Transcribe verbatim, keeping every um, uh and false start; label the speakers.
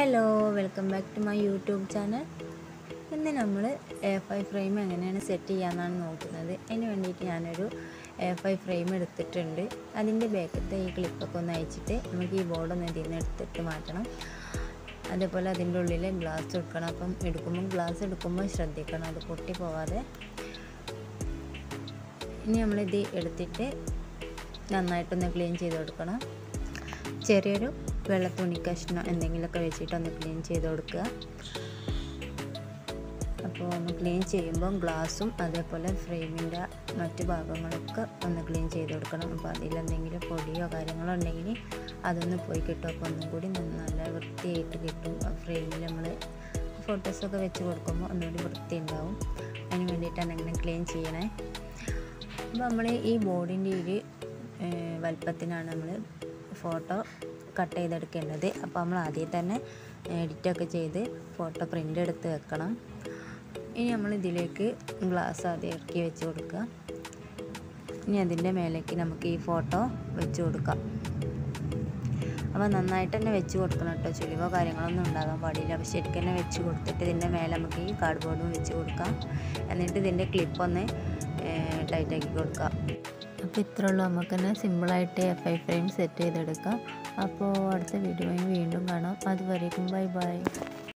Speaker 1: Hello, welcome back to my YouTube channel. ഇന്ന് നമ്മൾ a five frame എങ്ങനെയാണ് set ചെയ്യാമെന്നാണ് നോക്കുന്നത്. അതിന് വേണ്ടിയിട്ട് ഞാനൊരു എ ഫൈവ് ഫ്രെയിം എടുത്തിട്ടുണ്ട്. അതിൻ്റെ ബാക്കത്തെ ഈ ക്ലിപ്പൊക്കെ ഒന്ന് അയച്ചിട്ട് നമുക്ക് ഈ ബോർഡൊന്ന് ഇതിൽ നിന്ന് എടുത്തിട്ട് മാറ്റണം. അതേപോലെ അതിൻ്റെ ഉള്ളിൽ ഗ്ലാസ് എടുക്കണം. അപ്പം എടുക്കുമ്പോൾ ഗ്ലാസ് എടുക്കുമ്പോൾ ശ്രദ്ധിക്കണം, അത് പൊട്ടി പോവാതെ. ഇനി നമ്മളിത് എടുത്തിട്ട് നന്നായിട്ടൊന്ന് ക്ലീൻ ചെയ്ത് കൊടുക്കണം. ചെറിയൊരു വെള്ള തുണി കഷ്ണം എന്തെങ്കിലുമൊക്കെ വെച്ചിട്ട് ഒന്ന് ക്ലീൻ ചെയ്ത് കൊടുക്കുക. അപ്പോൾ ഒന്ന് ക്ലീൻ ചെയ്യുമ്പം ഗ്ലാസും അതേപോലെ ഫ്രെയിമിൻ്റെ മറ്റു ഭാഗങ്ങളൊക്കെ ഒന്ന് ക്ലീൻ ചെയ്ത് കൊടുക്കണം. അപ്പോൾ അതിലെന്തെങ്കിലും പൊടിയോ കാര്യങ്ങളോ ഉണ്ടെങ്കിൽ അതൊന്ന് പോയി കിട്ടും. അപ്പോൾ ഒന്നും കൂടി നല്ല വൃത്തിയായിട്ട് കിട്ടും. ഫ്രെയിമിൽ നമ്മൾ ഫോട്ടോസൊക്കെ വെച്ച് കൊടുക്കുമ്പോൾ ഒന്നുകൂടി വൃത്തി ഉണ്ടാവും. അതിന് വേണ്ടിയിട്ടാണ് ഇങ്ങനെ ക്ലീൻ ചെയ്യണേ. അപ്പോൾ നമ്മൾ ഈ ബോർഡിൻ്റെ ഒരു വലുപ്പത്തിനാണ് നമ്മൾ ഫോട്ടോ കട്ട് ചെയ്തെടുക്കേണ്ടത്. അപ്പോൾ നമ്മൾ ആദ്യം തന്നെ എഡിറ്റൊക്കെ ചെയ്ത് ഫോട്ടോ പ്രിൻ്റ് എടുത്ത് വെക്കണം. ഇനി നമ്മൾ ഇതിലേക്ക് ഗ്ലാസ് ആദ്യം ഇറക്കി വെച്ച് കൊടുക്കുക. ഇനി അതിൻ്റെ മേലേക്ക് നമുക്ക് ഈ ഫോട്ടോ വെച്ച് കൊടുക്കാം. അപ്പോൾ നന്നായിട്ട് തന്നെ വെച്ച് കൊടുക്കണം കേട്ടോ. ചുളിവോ കാര്യങ്ങളൊന്നും ഉണ്ടാകാൻ പാടില്ല. അപ്പോൾ ശരിക്കും തന്നെ വെച്ച് കൊടുത്തിട്ട് ഇതിൻ്റെ മേലെ നമുക്ക് ഈ കാർഡ് ബോർഡും വെച്ച് കൊടുക്കാം. എന്നിട്ട് ഇതിൻ്റെ ക്ലിപ്പൊന്ന് ടൈറ്റാക്കി കൊടുക്കാം. അപ്പോൾ ഇത്രേ ഉള്ളൂ. നമുക്ക് തന്നെ സിമ്പിളായിട്ട് എ ഫൈവ് ഫ്രെയിം സെറ്റ് ചെയ്തെടുക്കാം. അപ്പോൾ അടുത്ത വീഡിയോയിൽ വീണ്ടും കാണാം. അതുവരേക്കും ബൈ ബൈ.